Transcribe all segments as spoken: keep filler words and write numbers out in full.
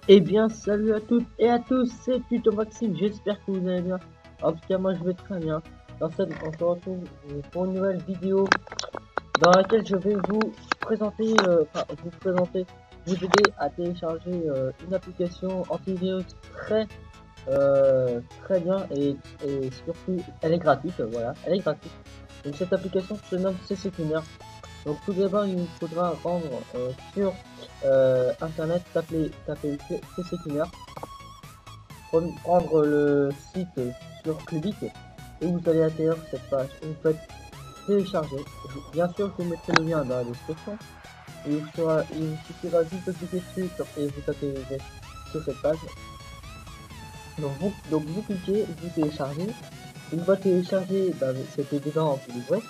Eh bien, salut à toutes et à tous, c'est Tuto Maxime, j'espère que vous allez bien. En tout cas, moi je vais très bien. Dans cette, on se retrouve pour une nouvelle vidéo dans laquelle je vais vous présenter, euh, enfin, vous présenter, vous aider à télécharger euh, une application antivirus très, euh, très bien et, et surtout, elle est gratuite, voilà, elle est gratuite. Donc cette application se nomme C C Cleaner. Donc tout d'abord, il nous faudra rendre euh, sur euh, internet, taper, taper C C Cleaner, prendre le site sur Clubic et vous allez atterrir sur cette page et vous faites télécharger. Bien sûr, je vous mettrai le lien dans la description et il vous, sera, il vous suffira juste de cliquer dessus et vous atterrirez sur cette page. Donc vous, donc vous cliquez, vous téléchargez. Une fois téléchargé, bah, c'était dedans, vous l'ouvrez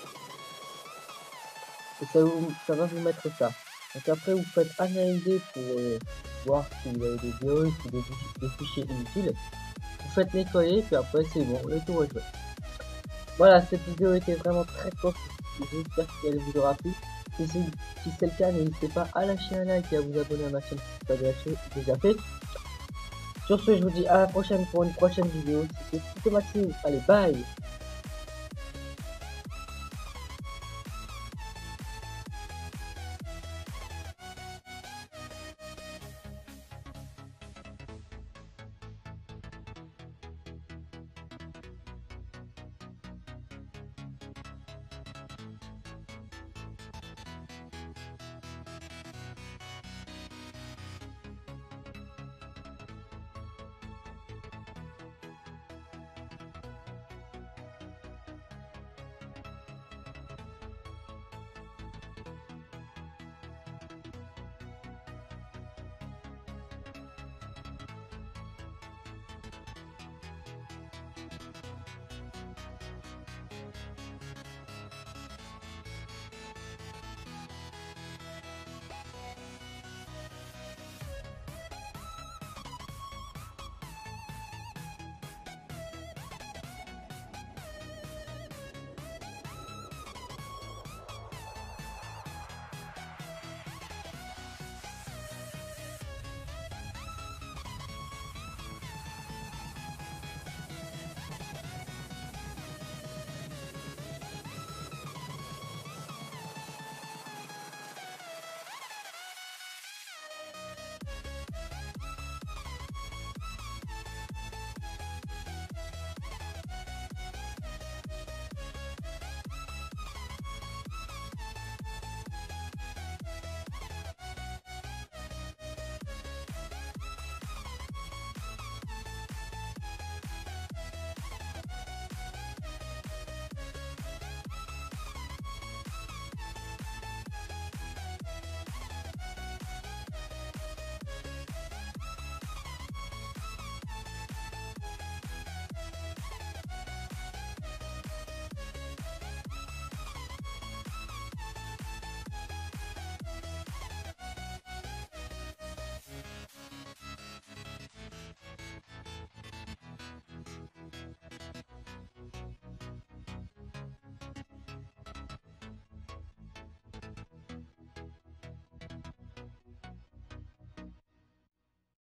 et ça, vous, ça va vous mettre ça. Donc après, vous faites analyser pour euh, voir si vous avez des virus ou des, des fichiers inutiles. Vous faites nettoyer, puis après c'est bon, le tour est joué. Voilà, cette vidéo était vraiment très courte, j'espère qu'elle vous aura plu. Si c'est si le cas, n'hésitez pas à lâcher un like et à vous abonner à ma chaîne si ce n'est pas déjà fait. Sur ce, je vous dis à la prochaine pour une prochaine vidéo. C'était Tuto Maxime, allez bye.